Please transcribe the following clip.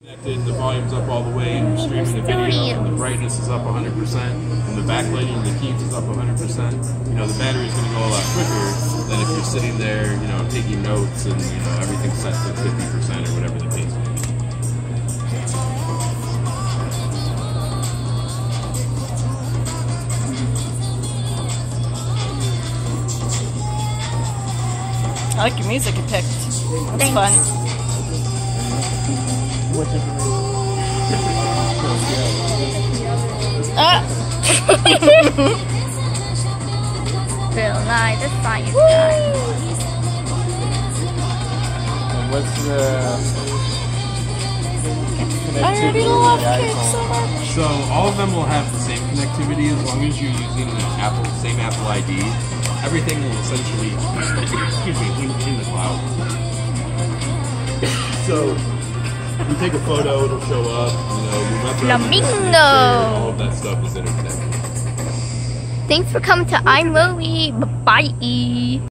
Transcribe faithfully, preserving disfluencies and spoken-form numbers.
The volume's up all the way, and you're streaming the video, and the brightness is up one hundred percent, and the backlighting, the keys is up one hundred percent. You know, the battery's going to go a lot quicker than if you're sitting there, you know, taking notes and, you know, everything's set to fifty percent or whatever the case may be. I like your music you picked. It's Thanks. fun. Ah! Real nice, the science guy. And what's the I already connectivity love of the cake so iPhone? much. So all of them will have the same connectivity as long as you're using the Apple, same Apple I D. Everything will essentially, excuse me, in, in the cloud. So you take a photo, it'll show up. You know, your web browser, Flamingo. all of that stuff is interconnected. Thanks for coming to iMovie. Bye-bye.